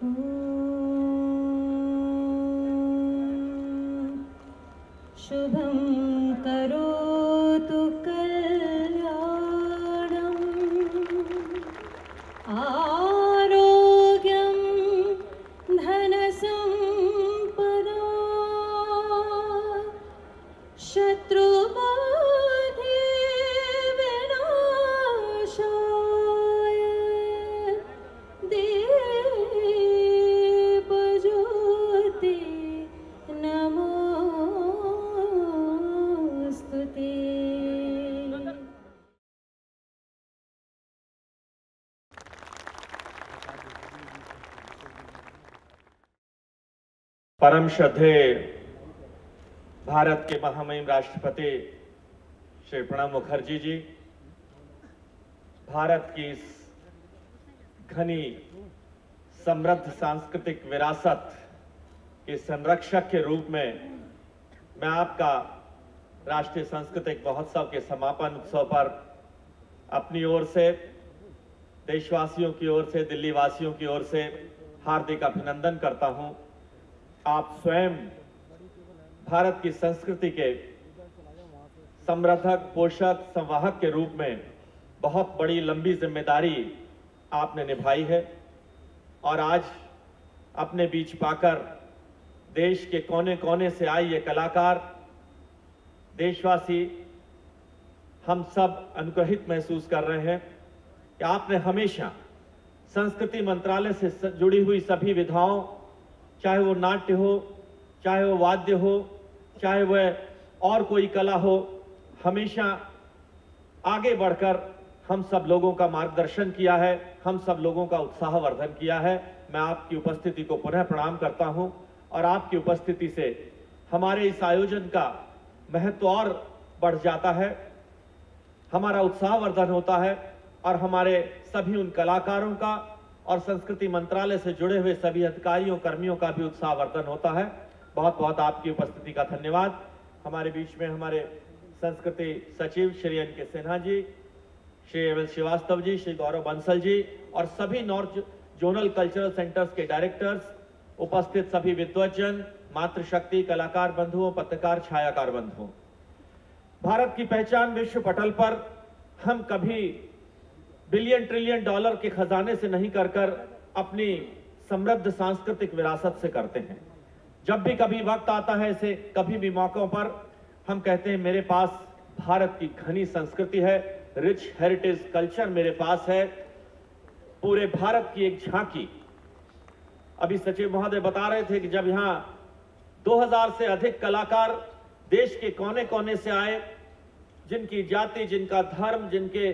शुभं करोतु कल्याणम् आरोग्यं धनसम्पदा शत्रुबाधे विनाशाय देवज्योति नमोस्तुते। परम श्रद्धेय भारत के महामहिम राष्ट्रपति श्री प्रणब मुखर्जी जी, भारत की इस घनी समृद्ध सांस्कृतिक विरासत के संरक्षक के रूप में मैं आपका राष्ट्रीय सांस्कृतिक महोत्सव के समापन उत्सव पर अपनी ओर से, देशवासियों की ओर से, दिल्ली वासियों की ओर से हार्दिक अभिनंदन करता हूं। आप स्वयं भारत की संस्कृति के संवर्धक, पोषक, संवाहक के रूप में बहुत बड़ी लंबी जिम्मेदारी आपने निभाई है और आज अपने बीच पाकर देश के कोने कोने से आए ये कलाकार, देशवासी, हम सब अनुग्रहित महसूस कर रहे हैं कि आपने हमेशा संस्कृति मंत्रालय से जुड़ी हुई सभी विधाओं, चाहे वो नाट्य हो, चाहे वो वाद्य हो, चाहे वह और कोई कला हो, हमेशा आगे बढ़कर हम सब लोगों का मार्गदर्शन किया है, हम सब लोगों का उत्साहवर्धन किया है। मैं आपकी उपस्थिति को पुनः प्रणाम करता हूं और आपकी उपस्थिति से हमारे इस आयोजन का महत्व और बढ़ जाता है, हमारा उत्साहवर्धन होता है और हमारे सभी उन कलाकारों का और संस्कृति मंत्रालय से जुड़े हुए सभी अधिकारियों, कर्मियों का भी उत्साहवर्धन होता है। बहुत बहुत आपकी उपस्थिति का धन्यवाद। हमारे बीच में हमारे संस्कृति सचिव श्री एन के सिन्हा जी, श्री एवं श्रीवास्तव जी, श्री गौरव बंसल जी और सभी नॉर्थ जोनल कल्चरल सेंटर्स के डायरेक्टर्स, उपस्थित सभी विद्वज्जन, मातृशक्ति, कलाकार बंधुओं, पत्रकार, छायाकार बंधुओं, भारत की पहचान विश्व पटल पर हम कभी बिलियन ट्रिलियन डॉलर के खजाने से नहीं कर अपनी समृद्ध सांस्कृतिक विरासत से करते हैं। जब भी कभी वक्त आता है, ऐसे कभी भी मौकों पर हम कहते हैं मेरे पास भारत की घनी संस्कृति है, रिच हेरिटेज कल्चर मेरे पास है, पूरे भारत की एक झांकी। अभी सचिव महोदय बता रहे थे कि जब यहां 2000 से अधिक कलाकार देश के कोने कोने से आए, जिनकी जाति, जिनका धर्म, जिनके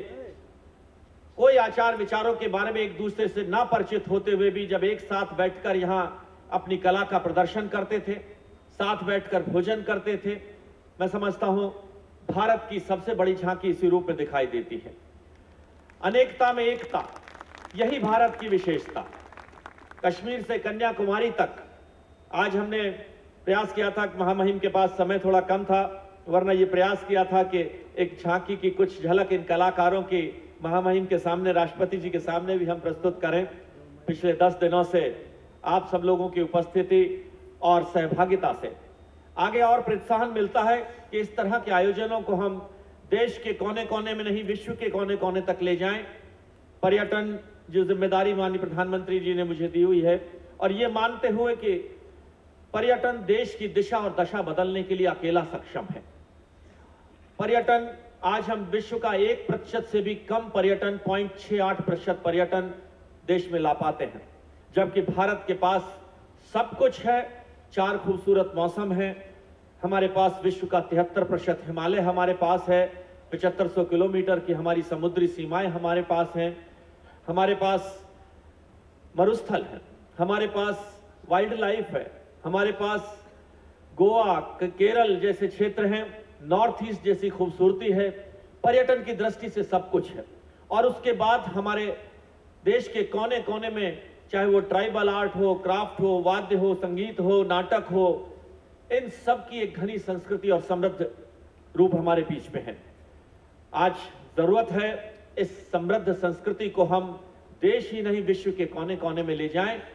कोई आचार विचारों के बारे में एक दूसरे से ना परिचित होते हुए भी जब एक साथ बैठकर यहां अपनी कला का प्रदर्शन करते थे, साथ बैठकर भोजन करते थे, मैं समझता हूं भारत की सबसे बड़ी झांकी इसी रूप में दिखाई देती है। अनेकता में एकता, यही भारत की विशेषता। कश्मीर से कन्याकुमारी तक आज हमने प्रयास किया था, महामहिम के पास समय थोड़ा कम था, वरना ये प्रयास किया था कि एक झांकी की कुछ झलक इन कलाकारों की महामहिम के सामने, राष्ट्रपति जी के सामने भी हम प्रस्तुत करें। पिछले 10 दिनों से आप सब लोगों की उपस्थिति और सहभागिता से आगे और प्रोत्साहन मिलता है कि इस तरह के आयोजनों को हम देश के कोने कोने में नहीं, विश्व के कोने कोने तक ले जाएं। पर्यटन जो जिम्मेदारी माननीय प्रधानमंत्री जी ने मुझे दी हुई है, और ये मानते हुए कि पर्यटन देश की दिशा और दशा बदलने के लिए अकेला सक्षम है। पर्यटन आज हम विश्व का 1% से भी कम पर्यटन, 0.68% पर्यटन देश में ला पाते हैं, जबकि भारत के पास सब कुछ है। 4 खूबसूरत मौसम है, हमारे पास विश्व का 73% हिमालय हमारे पास है, 7500 किलोमीटर की हमारी समुद्री सीमाएं हमारे पास हैं, हमारे पास मरुस्थल है, हमारे पास वाइल्ड लाइफ है, हमारे पास गोवा, केरल जैसे क्षेत्र हैं, नॉर्थ ईस्ट जैसी खूबसूरती है। पर्यटन की दृष्टि से सब कुछ है। और उसके बाद हमारे देश के कोने कोने में, चाहे वो ट्राइबल आर्ट हो, क्राफ्ट हो, वाद्य हो, संगीत हो, नाटक हो, इन सब की एक घनी संस्कृति और समृद्ध रूप हमारे बीच में है। आज जरूरत है इस समृद्ध संस्कृति को हम देश ही नहीं विश्व के कोने कोने में ले जाएं।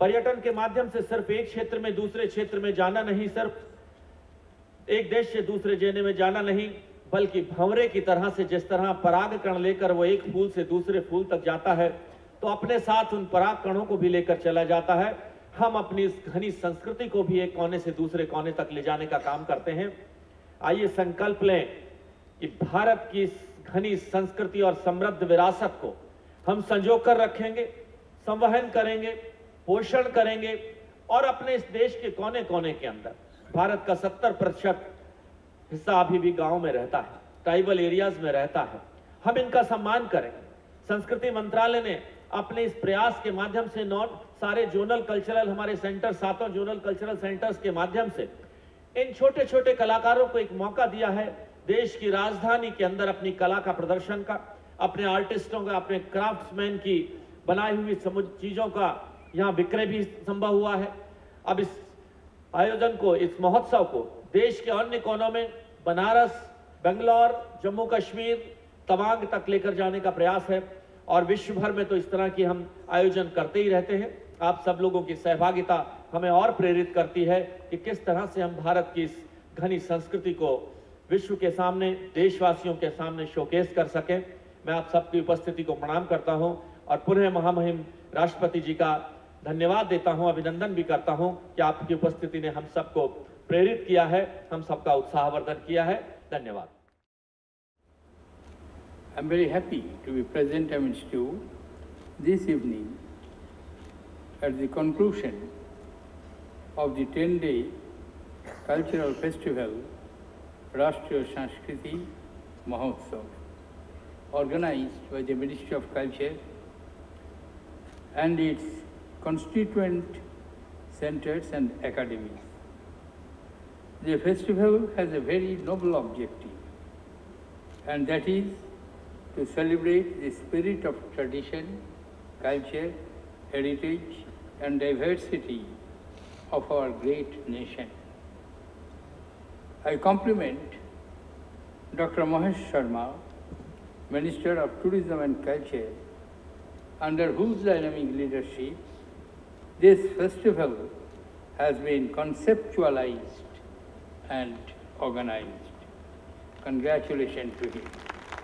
पर्यटन के माध्यम से सिर्फ एक क्षेत्र में दूसरे क्षेत्र में जाना नहीं, सिर्फ एक देश से दूसरे देश में जाना नहीं, बल्कि भंवरे की तरह से जिस तरह परागकण लेकर वो एक फूल से दूसरे फूल तक जाता है, तो अपने साथ उन परागकणों को भी लेकर चला जाता है। हम अपनी इस घनी संस्कृति को भी एक कोने से दूसरे कोने तक ले जाने का काम करते हैं। आइए संकल्प लें कि भारत की इस घनी संस्कृति और समृद्ध विरासत को हम संजो कर रखेंगे, संवहन करेंगे, पोषण करेंगे और अपने इस देश के कोने कोने के अंदर, भारत का 70% हिस्सा अभी भी गांव में रहता है, ट्राइबल एरियाज में रहता है, हम इनका सम्मान करेंगे। संस्कृति मंत्रालय ने अपने इस प्रयास के माध्यम से सारे जोनल कल्चरल हमारे सेंटर, 7 जोनल कल्चरल सेंटर्स के माध्यम से इन छोटे छोटे कलाकारों को एक मौका दिया है देश की राजधानी के अंदर अपनी कला का प्रदर्शन का, अपने आर्टिस्टों का, अपने क्राफ्ट्समैन की बनाई हुई चीजों का यहाँ विक्रय भी संभव हुआ है। अब इस आयोजन को, इस महोत्सव को देश के अन्य कोनों में, बनारस, बेंगलोर, जम्मू कश्मीर, तवांग तक लेकर जाने का प्रयास है और विश्व भर में तो इस तरह की हम आयोजन करते ही रहते हैं। आप सब लोगों की सहभागिता हमें और प्रेरित करती है कि किस तरह से हम भारत की इस घनी संस्कृति को विश्व के सामने, देशवासियों के सामने शोकेस कर सकें। मैं आप सबकी उपस्थिति को प्रणाम करता हूं और पुनः महामहिम राष्ट्रपति जी का धन्यवाद देता हूं, अभिनंदन भी करता हूं कि आपकी उपस्थिति ने हम सबको प्रेरित किया है, हम सबका उत्साहवर्धन किया है। धन्यवाद। I'm very happy to be present amidst you this evening at the conclusion of the 10-day cultural festival Rashtriya Sanskriti Mahotsav, organized by the Ministry of Culture and its constituent centers and academies. The festival has a very noble objective, and that is to celebrate the spirit of tradition, culture, heritage and diversity of our great nation. I compliment Dr. Mahesh Sharma, Minister of Tourism and Culture, under whose dynamic leadership this festival has been conceptualized and organized. Congratulations to him.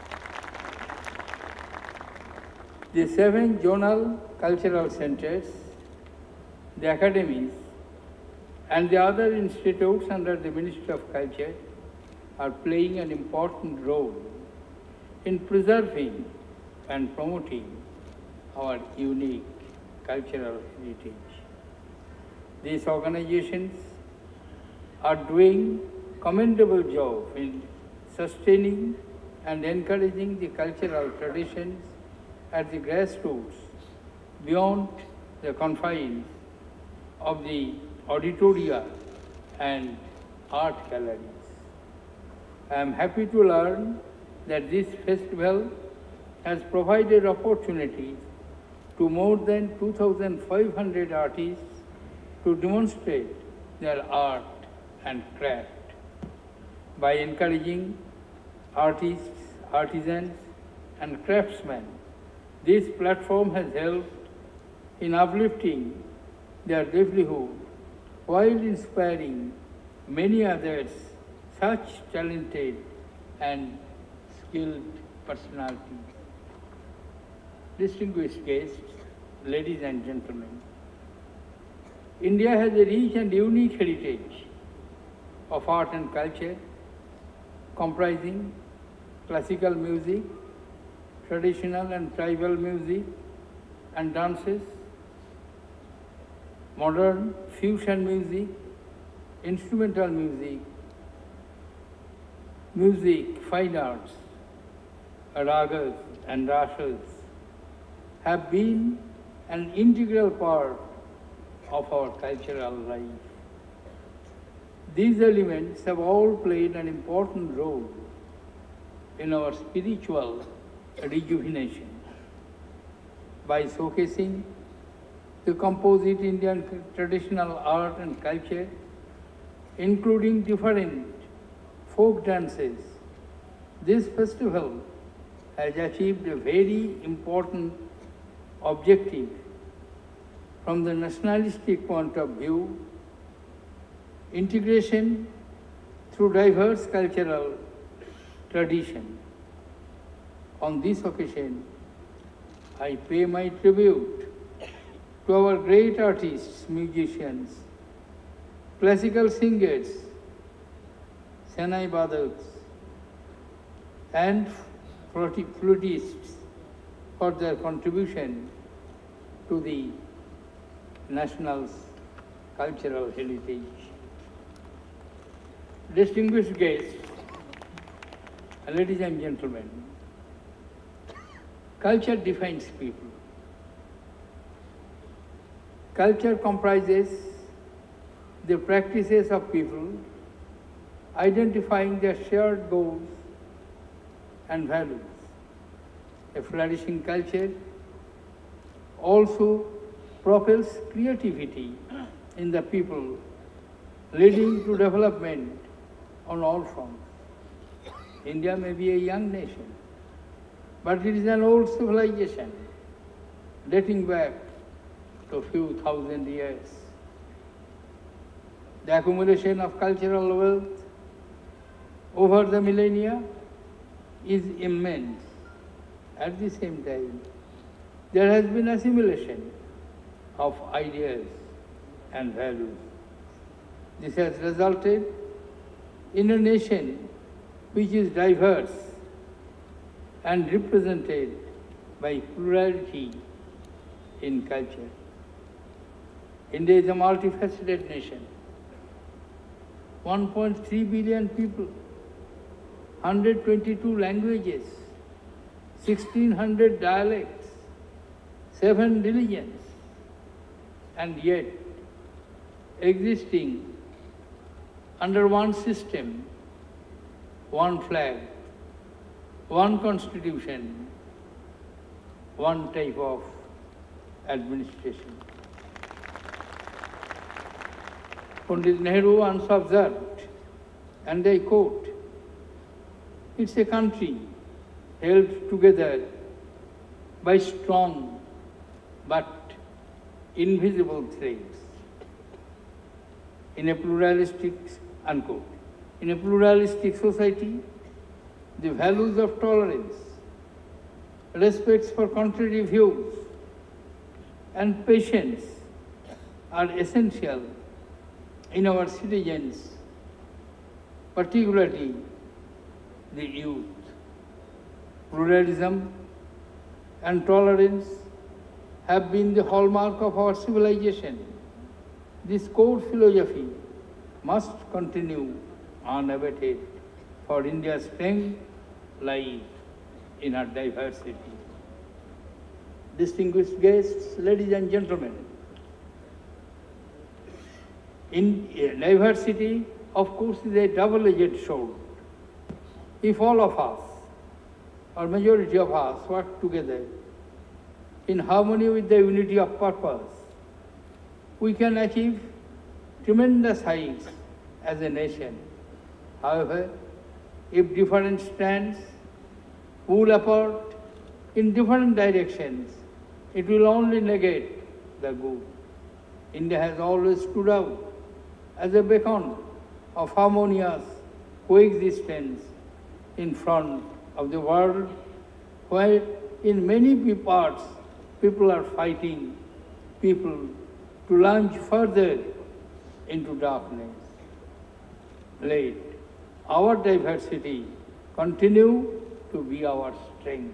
The 7 zonal cultural centers, the academies, and the other institutes under the Ministry of Culture are playing an important role in preserving and promoting our unique cultural heritage. These organizations are doing commendable job in sustaining and encouraging the cultural traditions at the grassroots beyond the confines of the auditoria and art galleries. I am happy to learn that this festival has provided opportunities to more than 2,500 artists to demonstrate their art and craft. By encouraging artists, artisans and craftsmen, this platform has helped in uplifting their livelihood while inspiring many others such talented and skilled personalities. Distinguished guests, ladies and gentlemen, India has a rich and unique heritage of art and culture comprising classical music, traditional and tribal music and dances, modern fusion music, instrumental music, fine arts, ragas and rasas have been an integral part of our cultural life. These elements have all played an important role in our spiritual rejuvenation. By showcasing the composite Indian traditional art and culture, including different folk dances, this festival has achieved a very important objective from the nationalistic point of view, integration through diverse cultural tradition. On this occasion, I pay my tribute to our great artists, musicians, classical singers, Senai Badaks, and flutists for their contribution to the national's cultural heritage. Distinguished guests, ladies and gentlemen, culture defines people. Culture comprises the practices of people identifying their shared goals and values. A flourishing culture also propels creativity in the people, leading to development on all fronts. India may be a young nation, but it is an old civilization dating back to a few thousand years. The accumulation of cultural wealth over the millennia is immense. At the same time, there has been assimilation of ideas and values. This has resulted in a nation which is diverse and represented by plurality in culture. India is a multifaceted nation. 1.3 billion people, 122 languages, 1,600 dialects, 7 religions, and yet existing under one system, one flag, one constitution, one type of administration. Pandit Nehru once observed, and I quote, "It's a country held together by strong but invisible threads." In a pluralistic, unquote, in a pluralistic society, the values of tolerance, respect for contrary views, and patience are essential in our citizens, particularly the youth. Pluralism and tolerance have been the hallmark of our civilization. This core philosophy must continue unabated, for India's strength lies in her diversity. Distinguished guests, ladies and gentlemen, diversity, of course, is a double-edged sword. If all of us, or majority of us, work together in harmony with the unity of purpose, we can achieve tremendous heights as a nation. However, if different strands pull apart in different directions, it will only negate the good. India has always stood out as a beacon of harmonious coexistence in front of the world, where in many parts people are fighting people to plunge further into darkness. Let our diversity continue to be our strength.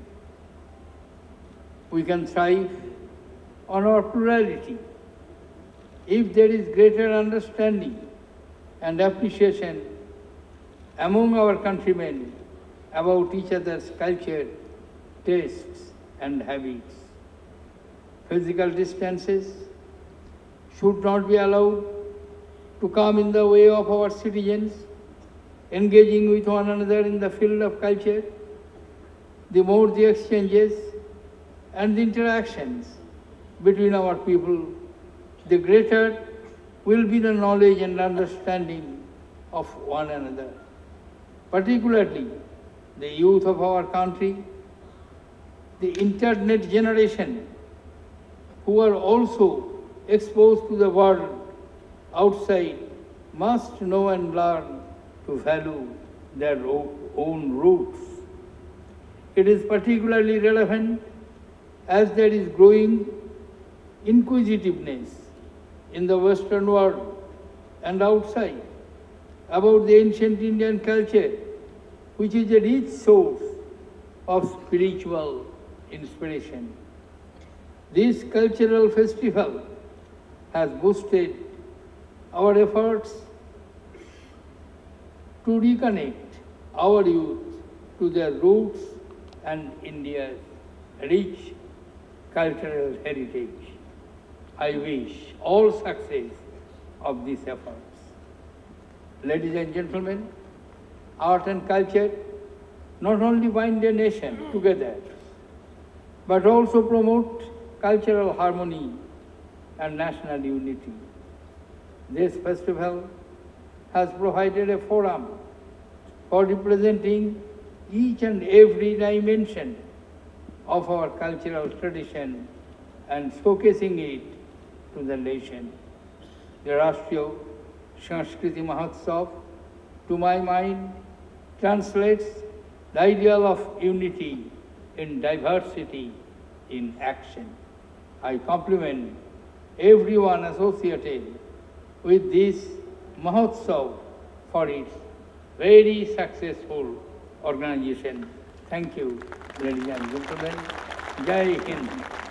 We can thrive on our plurality if there is greater understanding and appreciation among our countrymen about each other's culture, tastes, and habits. Physical distances should not be allowed to come in the way of our citizens engaging with one another in the field of culture. The more the exchanges and the interactions between our people, the greater will be the knowledge and understanding of one another. Particularly the youth of our country, the internet generation, who are also exposed to the world outside must know and learn to value their own roots. It is particularly relevant as there is growing inquisitiveness in the Western world and outside about the ancient Indian culture, which is a rich source of spiritual inspiration. This cultural festival has boosted our efforts to reconnect our youth to their roots and India's rich cultural heritage. I wish all success of these efforts. Ladies and gentlemen, art and culture not only bind a nation together, but also promote cultural harmony and national unity. This festival has provided a forum for representing each and every dimension of our cultural tradition and showcasing it to the nation. The Rashtriya Sanskriti Mahotsav, to my mind, translates the ideal of unity in diversity in action. I compliment everyone associated with this Mahotsav for its very successful organization. Thank you, ladies and gentlemen. Jai Hind.